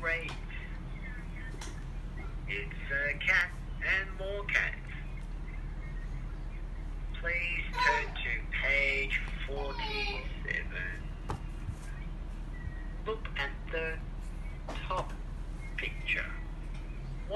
grave. It's a cat and more cats. Please turn to page 47. Look and